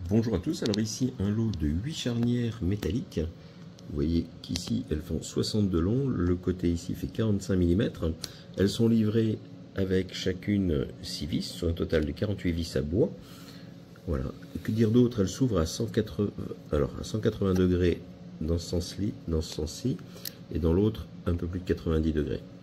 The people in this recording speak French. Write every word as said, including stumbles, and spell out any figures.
Bonjour à tous, alors ici un lot de huit charnières métalliques. Vous voyez qu'ici elles font soixante de long, le côté ici fait quarante-cinq millimètres. Elles sont livrées avec chacune six vis, soit un total de quarante-huit vis à bois. Voilà. Et que dire d'autre? Elles s'ouvrent à cent quatre-vingts, alors à cent quatre-vingts degrés dans ce sens-ci, dans ce sens-ci, et dans l'autre un peu plus de quatre-vingt-dix degrés.